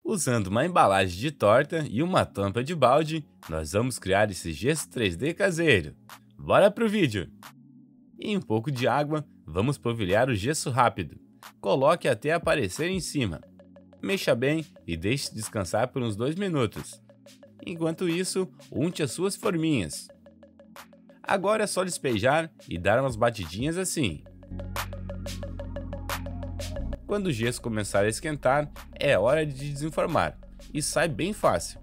Usando uma embalagem de torta e uma tampa de balde, nós vamos criar esse gesso 3D caseiro. Bora pro vídeo! Em um pouco de água, vamos polvilhar o gesso rápido. Coloque até aparecer em cima. Mexa bem e deixe descansar por uns 2 minutos. Enquanto isso, unte as suas forminhas. Agora é só despejar e dar umas batidinhas assim. Quando o gesso começar a esquentar, é hora de desenformar, e sai bem fácil.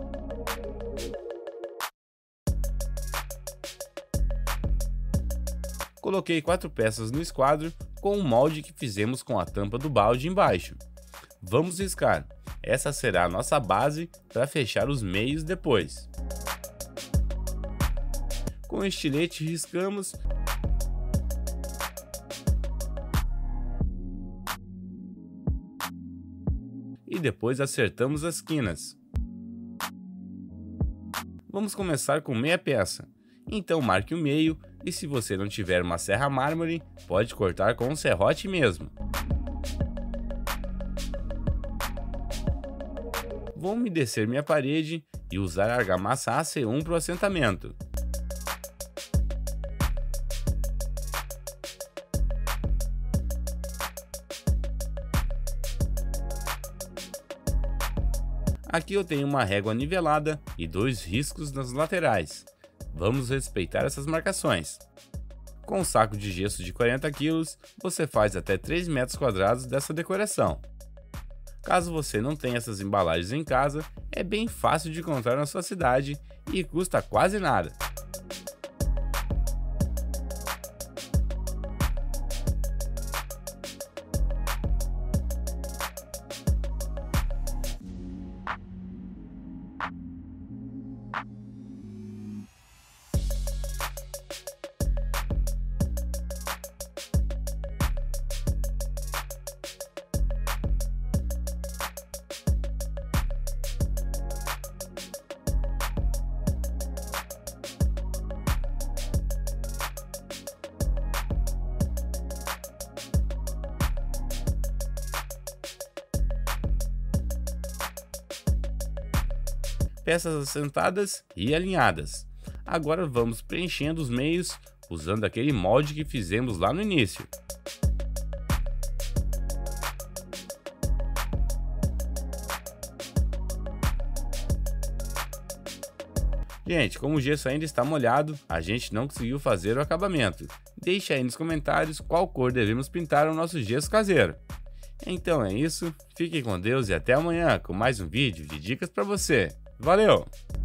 Coloquei 4 peças no esquadro com o molde que fizemos com a tampa do balde embaixo. Vamos riscar, essa será a nossa base para fechar os meios depois. Com o estilete riscamos e depois acertamos as quinas. Vamos começar com meia peça, então marque o meio e se você não tiver uma serra mármore, pode cortar com um serrote mesmo. Vou umedecer minha parede e usar argamassa AC1 para o assentamento. Aqui eu tenho uma régua nivelada e 2 riscos nas laterais. Vamos respeitar essas marcações. Com um saco de gesso de 40 kg, você faz até 3 metros quadrados dessa decoração. Caso você não tenha essas embalagens em casa, é bem fácil de encontrar na sua cidade e custa quase nada. Peças assentadas e alinhadas. Agora vamos preenchendo os meios usando aquele molde que fizemos lá no início. Gente, como o gesso ainda está molhado, a gente não conseguiu fazer o acabamento. Deixe aí nos comentários qual cor devemos pintar o nosso gesso caseiro. Então é isso, fiquem com Deus e até amanhã com mais um vídeo de dicas para você. Valeu!